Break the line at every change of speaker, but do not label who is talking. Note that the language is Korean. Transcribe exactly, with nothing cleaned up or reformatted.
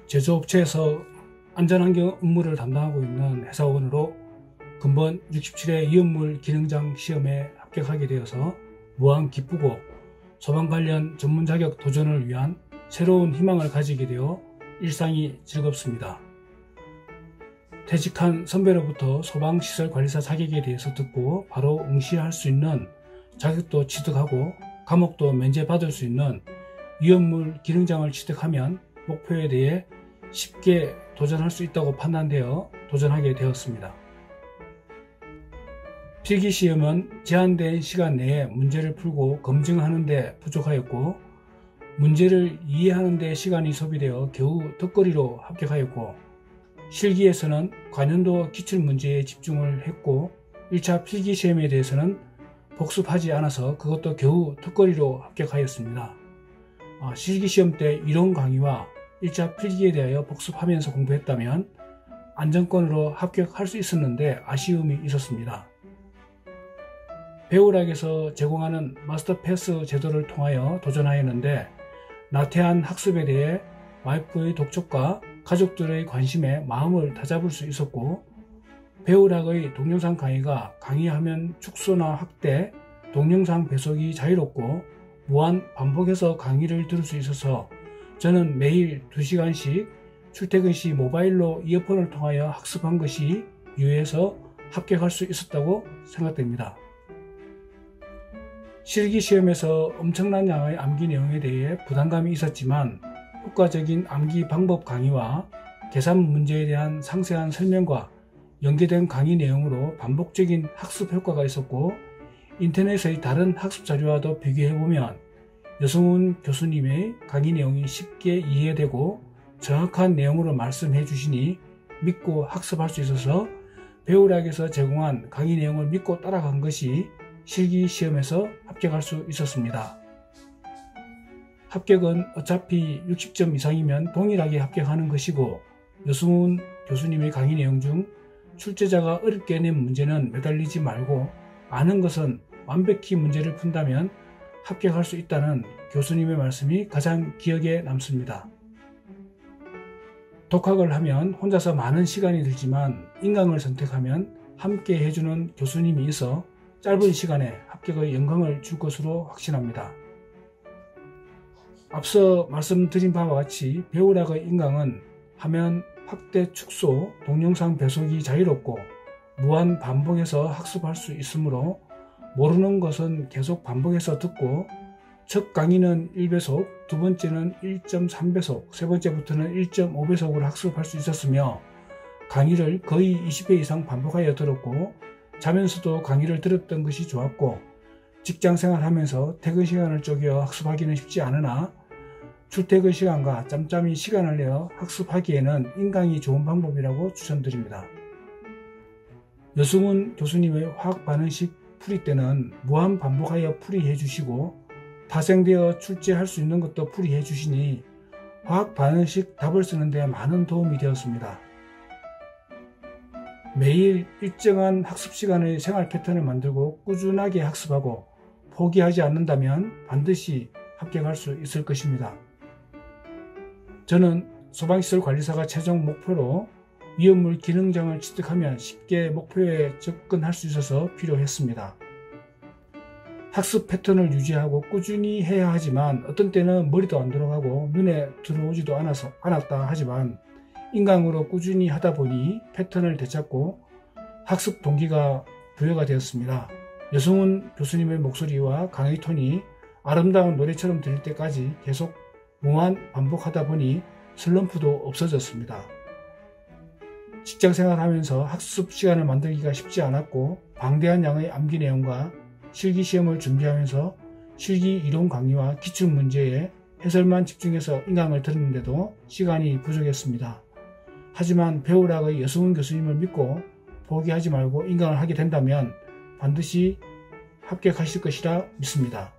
제조업체에서 안전환경 업무를 담당하고 있는 회사원으로 근본 육십칠 회 위험물 기능장 시험에 합격하게 되어서 무한 기쁘고 소방 관련 전문 자격 도전을 위한 새로운 희망을 가지게 되어 일상이 즐겁습니다. 퇴직한 선배로부터 소방시설관리사 자격에 대해서 듣고 바로 응시할 수 있는 자격도 취득하고 과목도 면제받을 수 있는 위험물 기능장을 취득하면 목표에 대해 쉽게 도전할 수 있다고 판단되어 도전하게 되었습니다. 필기시험은 제한된 시간 내에 문제를 풀고 검증하는 데 부족하였고 문제를 이해하는 데 시간이 소비되어 겨우 덕거리로 합격하였고 실기에서는 관연도 기출문제에 집중을 했고 일 차 필기시험에 대해서는 복습하지 않아서 그것도 겨우 덕거리로 합격하였습니다. 아, 실기시험 때 이론 강의와 일 차 필기에 대하여 복습하면서 공부했다면 안정권으로 합격할 수 있었는데 아쉬움이 있었습니다. 배우락에서 제공하는 마스터 패스 제도를 통하여 도전하였는데 나태한 학습에 대해 와이프의 독촉과 가족들의 관심에 마음을 다잡을 수 있었고 배우락의 동영상 강의가 강의하면 축소나 확대, 동영상 배속이 자유롭고 무한 반복해서 강의를 들을 수 있어서 저는 매일 두 시간씩 출퇴근 시 모바일로 이어폰을 통하여 학습한 것이 유효해서 합격할 수 있었다고 생각됩니다. 실기시험에서 엄청난 양의 암기 내용에 대해 부담감이 있었지만 효과적인 암기 방법 강의와 계산 문제에 대한 상세한 설명과 연계된 강의 내용으로 반복적인 학습 효과가 있었고 인터넷의 다른 학습 자료와도 비교해보면 여승훈 교수님의 강의 내용이 쉽게 이해되고 정확한 내용으로 말씀해 주시니 믿고 학습할 수 있어서 배우락에서 제공한 강의 내용을 믿고 따라간 것이 실기시험에서 합격할 수 있었습니다. 합격은 어차피 육십 점 이상이면 동일하게 합격하는 것이고 여승훈 교수님의 강의 내용 중 출제자가 어렵게 낸 문제는 매달리지 말고 아는 것은 완벽히 문제를 푼다면 합격할 수 있다는 교수님의 말씀이 가장 기억에 남습니다. 독학을 하면 혼자서 많은 시간이 들지만 인강을 선택하면 함께 해주는 교수님이 있어 짧은 시간에 합격의 영광을 줄 것으로 확신합니다. 앞서 말씀드린 바와 같이 배우락의 인강은 화면 확대 축소, 동영상 배속이 자유롭고 무한 반복해서 학습할 수 있으므로 모르는 것은 계속 반복해서 듣고 첫 강의는 일 배속, 두 번째는 일 점 삼 배속, 세 번째부터는 일 점 오 배속으로 학습할 수 있었으며 강의를 거의 이십 회 이상 반복하여 들었고 자면서도 강의를 들었던 것이 좋았고 직장생활 하면서 퇴근 시간을 쪼개어 학습하기는 쉽지 않으나 출퇴근 시간과 짬짬이 시간을 내어 학습하기에는 인강이 좋은 방법이라고 추천드립니다. 여승훈 교수님의 화학 반응식 풀이 때는 무한 반복하여 풀이해 주시고 파생되어 출제할 수 있는 것도 풀이해 주시니 화학 반응식 답을 쓰는 데 많은 도움이 되었습니다. 매일 일정한 학습 시간의 생활 패턴을 만들고 꾸준하게 학습하고 포기하지 않는다면 반드시 합격할 수 있을 것입니다. 저는 소방시설 관리사가 최종 목표로 위험물 기능장을 취득하면 쉽게 목표에 접근할 수 있어서 필요했습니다. 학습 패턴을 유지하고 꾸준히 해야 하지만 어떤 때는 머리도 안 들어가고 눈에 들어오지도 않아서, 않았다 하지만 인강으로 꾸준히 하다 보니 패턴을 되찾고 학습 동기가 부여가 되었습니다. 여승훈 교수님의 목소리와 강의 톤이 아름다운 노래처럼 들릴 때까지 계속 무한 반복하다 보니 슬럼프도 없어졌습니다. 직장생활 하면서 학습 시간을 만들기가 쉽지 않았고 방대한 양의 암기 내용과 실기시험을 준비하면서 실기 이론 강의와 기출문제에 해설만 집중해서 인강을 들었는데도 시간이 부족했습니다. 하지만 배우락의 여승훈 교수님을 믿고 포기하지 말고 인강을 하게 된다면 반드시 합격하실 것이라 믿습니다.